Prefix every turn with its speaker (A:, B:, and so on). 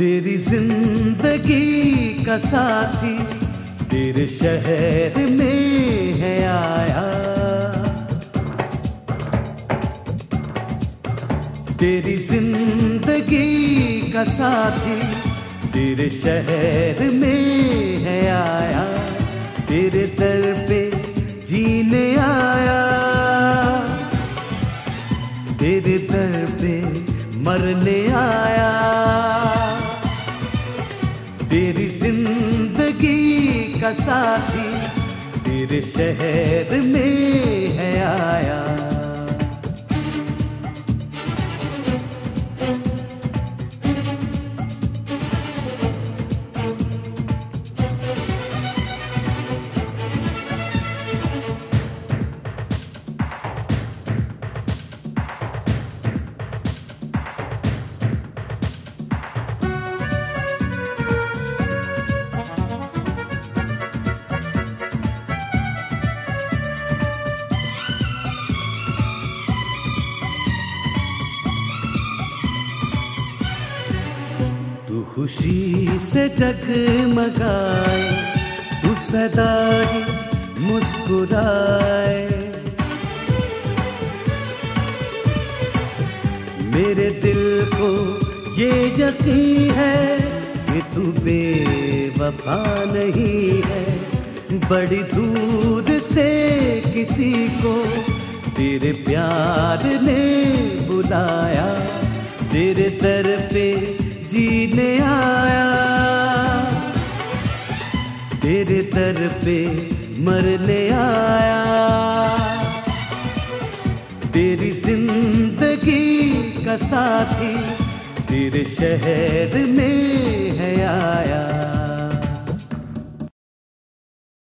A: तेरी जिंदगी का साथी तेरे शहर में है आया, तेरी जिंदगी का साथी तेरे शहर में है आया, तेरे दर पे जीने आया, तेरे दर पे मरने आया। तेरी जिंदगी का साथी तेरे शहर में है आया। तू खुशी से जगमगाए, तू सदा ही मुस्कुराए, मेरे दिल को ये यकीन है कि तू बेवफा नहीं है। बड़ी दूर से किसी को तेरे प्यार ने बुलाया, तेरे दर पे जीने आया, तेरे दर पे मरने आया। तेरी जिंदगी का साथी तेरे शहर में है